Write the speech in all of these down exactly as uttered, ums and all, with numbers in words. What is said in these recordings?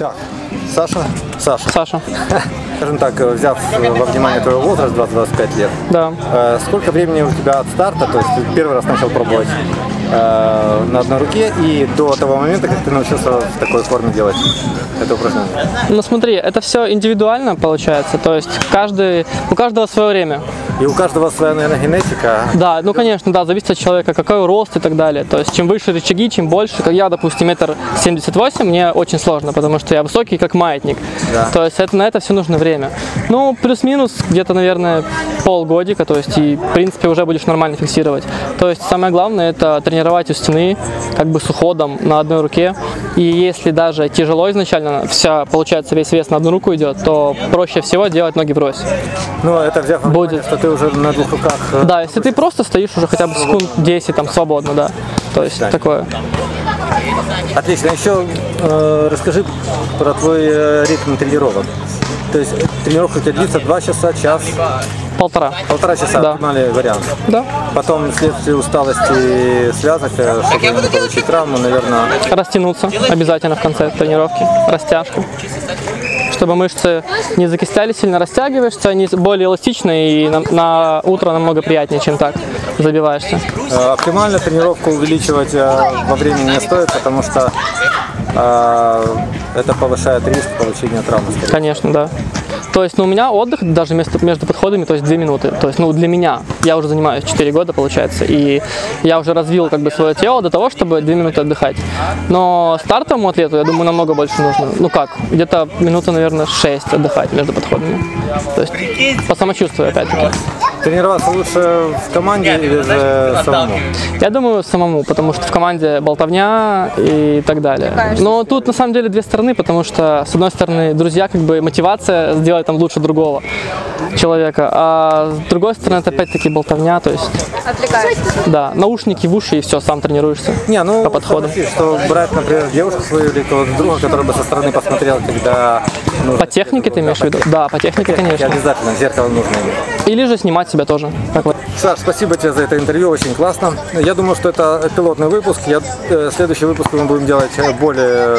Так, Саша? Саша. Саша. Скажем так, взяв во внимание твой возраст, двадцать-двадцать пять лет, Да. э, сколько времени у тебя от старта, то есть ты первый раз начал пробовать э, на одной руке и до того момента, как ты научился в такой форме делать это упражнение? Ну смотри, это все индивидуально получается, то есть каждый, у каждого свое время. И у каждого своя, наверное, генетика. Да, ну конечно, да, зависит от человека, какой рост и так далее. То есть чем выше рычаги, чем больше. Как я, допустим, метр семьдесят восемь, мне очень сложно, потому что я высокий, как маятник. Да. То есть это, на это все нужно время. Ну, плюс-минус где-то, наверное, полгодика, то есть и, в принципе, уже будешь нормально фиксировать. То есть самое главное это тренировать у стены, как бы с уходом на одной руке. И если даже тяжело изначально, вся, получается, весь вес на одну руку идет, то проще всего делать ноги врозь. Ну, это взяв во внимание, Будет. что ты уже на двух руках. Да, если ты просто стоишь уже хотя бы секунд десять там свободно, да. То есть такое. Отлично. Еще э, расскажи про твой э, ритм тренировок. То есть тренировка у тебя длится два часа, час, Полтора. полтора часа, Да. оптимальный вариант. Да. Потом, вследствие усталости связок, э, чтобы не получить травму, наверное. Растянуться обязательно в конце тренировки. Растяжка. Чтобы мышцы не закистяли, сильно растягиваешься, они более эластичны и на, на утро намного приятнее, чем так забиваешься. Э, Оптимально тренировку увеличивать э, во времени не стоит, потому что э, это повышает риск получения травмы. скорее. Конечно, да. То есть, ну, у меня отдых даже между, между подходами, то есть две минуты. То есть, ну, для меня, я уже занимаюсь четыре года, получается, и я уже развил как бы свое тело до того, чтобы две минуты отдыхать. Но стартовому атлету, я думаю, намного больше нужно. Ну как, где-то минуты, наверное, шесть отдыхать между подходами. То есть, по самочувствию, опять-таки. Тренироваться лучше в команде или же самому? Я думаю, самому, потому что в команде болтовня и так далее. Но тут на самом деле две стороны, потому что с одной стороны друзья, как бы мотивация сделать там лучше другого человека, а с другой стороны это опять-таки болтовня, то есть Отвлекаешься. да, наушники в уши и все, сам тренируешься. Не, ну, по подходу. согласись, что брать, например, девушку свою или кого-то друга, который бы со стороны посмотрел, когда... Ну, По технике ты имеешь в виду? Да, по технике, И конечно. обязательно зеркало нужно иметь. Или же снимать себя тоже. Как вот. Саш, спасибо тебе за это интервью, очень классно. Я думаю, что это пилотный выпуск. Я, э, следующий выпуск мы будем делать более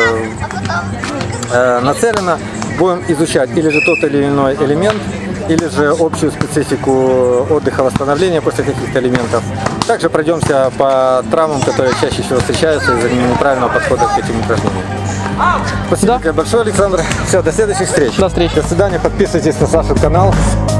э, нацеленно. Будем изучать или же тот или иной элемент, или же общую специфику отдыха, восстановления после каких-то элементов. Также пройдемся по травмам, которые чаще всего встречаются из-за неправильного подхода к этим упражнениям. Спасибо Да. тебе большое, Александр. Все, до следующих встреч. До встречи. До свидания. Подписывайтесь на Сашин канал.